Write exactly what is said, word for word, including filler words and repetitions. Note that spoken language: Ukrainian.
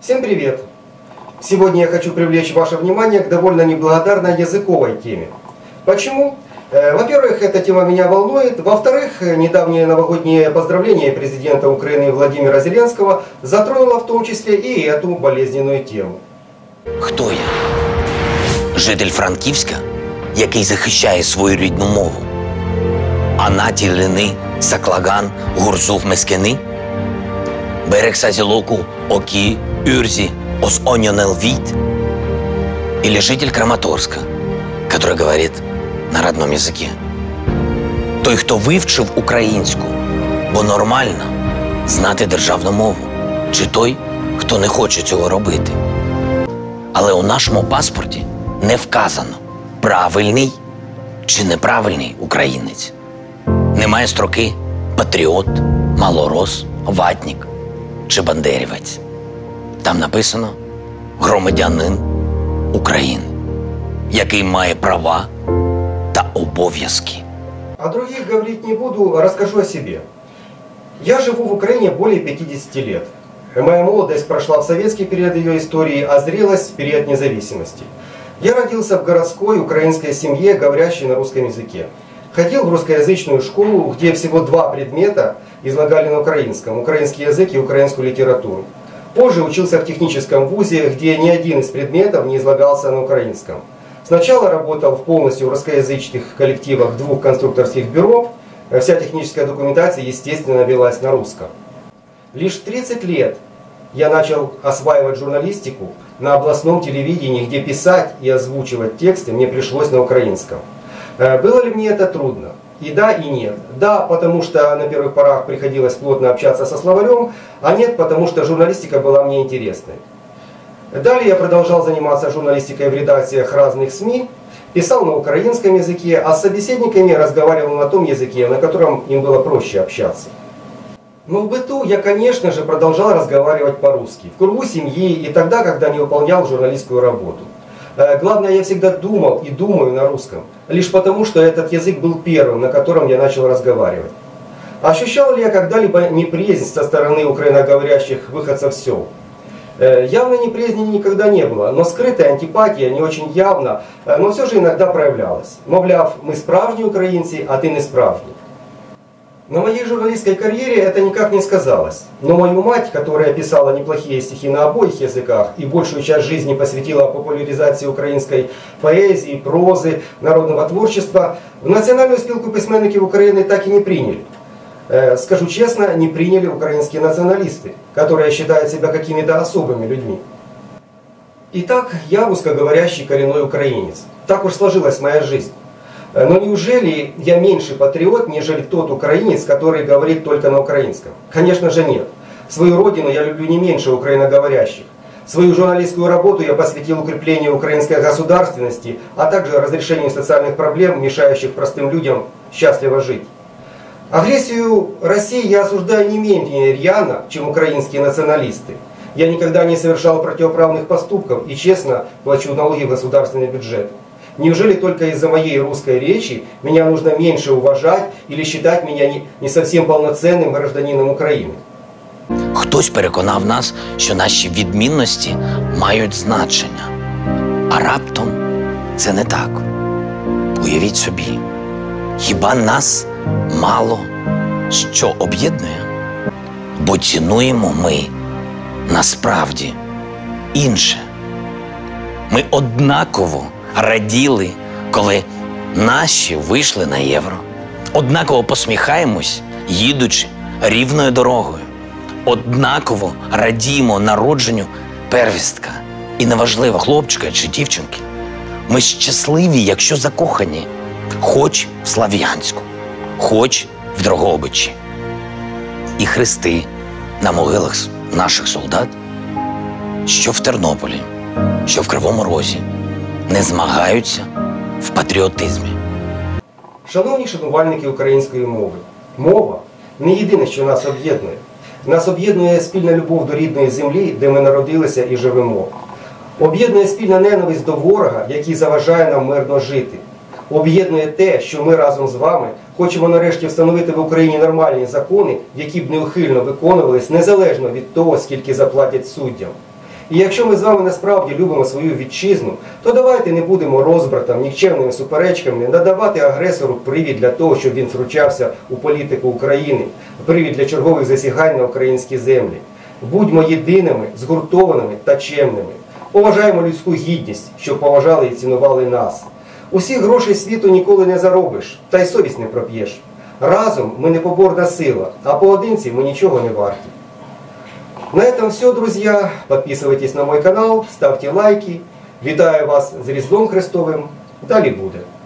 Всем привет! Сегодня я хочу привлечь ваше внимание к довольно неблагодарной языковой теме. Почему? Во-первых, эта тема меня волнует. Во-вторых, недавнее новогоднее поздравление президента Украины Владимира Зеленского затронуло в том числе и эту болезненную тему. Хто я? Житель Франківська, який захищає свою рідну мову? Анаті Лини, Саклаган, Гурзуф Мескени? Берег Сазілоку, Оки, Юрзи, Ос-Оньонел-Вит? Или житель Краматорска, который говорит на родном языке? Той, хто вивчив українську, бо нормально знати державну мову? Чи той, хто не хоче цього робити? Але у нашому паспорті не вказано, правильний чи неправильний українець. Немає строки «патріот», «малорос», «ватнік» чи «бандерівець». Там написано «громадянин України», який має права та обов'язки. О других говорить не буду, расскажу о себе. Я живу в Украине более пятидесяти лет. Моя молодость прошла в советский период ее истории, а зрелость в период независимости. Я родился в городской украинской семье, говорящей на русском языке. Ходил в русскоязычную школу, где всего два предмета излагали на украинском: украинский язык и украинскую литературу. Позже учился в техническом вузе, где ни один из предметов не излагался на украинском. Сначала работал в полностью русскоязычных коллективах двух конструкторских бюро. Вся техническая документация, естественно, велась на русском. Лишь в тридцать лет я начал осваивать журналистику на областном телевидении, где писать и озвучивать тексты мне пришлось на украинском. Было ли мне это трудно? И да, и нет. Да, потому что на первых порах приходилось плотно общаться со словарем, а нет, потому что журналистика была мне интересной. Далее я продолжал заниматься журналистикой в редакциях разных СМИ, писал на украинском языке, а с собеседниками разговаривал на том языке, на котором им было проще общаться. Но в быту я, конечно же, продолжал разговаривать по-русски, в кругу семьи и тогда, когда не выполнял журналистскую работу. Главное, я всегда думал и думаю на русском, лишь потому, что этот язык был первым, на котором я начал разговаривать. Ощущал ли я когда-либо неприязнь со стороны украиноговорящих выходцев сел? Явной неприязни никогда не было, но скрытая антипатия не очень явно, но все же иногда проявлялась. Мовляв, мы справжні українці, а ты не справжний. На моей журналистской карьере это никак не сказалось. Но мою мать, которая писала неплохие стихи на обоих языках и большую часть жизни посвятила популяризации украинской поэзии, прозы, народного творчества, в Национальную спілку письменників Украины так и не приняли. Скажу честно, не приняли украинские националисты, которые считают себя какими-то особыми людьми. Итак, я русскоговорящий коренной украинец. Так уж сложилась моя жизнь. Но неужели я меньше патриот, нежели тот украинец, который говорит только на украинском? Конечно же нет. Свою родину я люблю не меньше украиноговорящих. Свою журналистскую работу я посвятил укреплению украинской государственности, а также разрешению социальных проблем, мешающих простым людям счастливо жить. Агрессию России я осуждаю не менее рьяно, чем украинские националисты. Я никогда не совершал противоправных поступков и честно плачу налоги в государственный бюджет. Неужели только из-за моей русской речи меня нужно меньше уважать или считать меня не, не совсем полноценным гражданином України? Хтось переконав нас, що наші відмінності мають значення. А раптом це не так. Уявіть собі, хіба нас мало що об'єднує? Бо цінуємо ми насправді інше. Ми однаково раділи, коли наші вийшли на євро. Однаково посміхаємось, їдучи рівною дорогою. Однаково радіємо народженню первістка. І неважливо, хлопчика чи дівчинки. Ми щасливі, якщо закохані. Хоч в Слов'янську, хоч в Дрогобичі. І хрести на могилах наших солдат, що в Тернополі, що в Кривому Розі, не змагаються в патріотизмі. Шановні шанувальники української мови, мова не єдине, що нас об'єднує. Нас об'єднує спільна любов до рідної землі, де ми народилися і живемо. Об'єднує спільна ненависть до ворога, який заважає нам мирно жити. Об'єднує те, що ми разом з вами хочемо нарешті встановити в Україні нормальні закони, які б неухильно виконувались незалежно від того, скільки заплатять суддям. І якщо ми з вами насправді любимо свою вітчизну, то давайте не будемо розбратом, нікчемними суперечками надавати агресору привід для того, щоб він втручався у політику України, привід для чергових засягань на українські землі. Будьмо єдиними, згуртованими та чемними. Поважаємо людську гідність, щоб поважали і цінували нас. Усіх грошей світу ніколи не заробиш, та й совість не проп'єш. Разом мы непоборна сила, а поодинці мы ничего не варті. На этом все, друзья. Подписывайтесь на мой канал, ставьте лайки. Вітаю вас з Різдвом Христовим. Далі буде.